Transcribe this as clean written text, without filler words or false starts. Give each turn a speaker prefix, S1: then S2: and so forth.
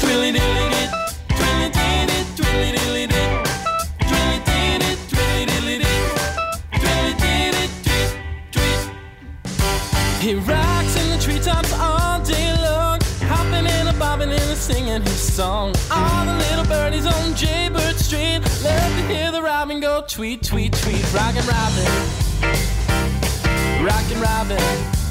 S1: He rocks in the treetops all day long, hopping and a bobbing and a singing his song. All the little birdies on Jaybird Street love to hear the robin go tweet, tweet, tweet. Rockin' Robin, rockin' Robin.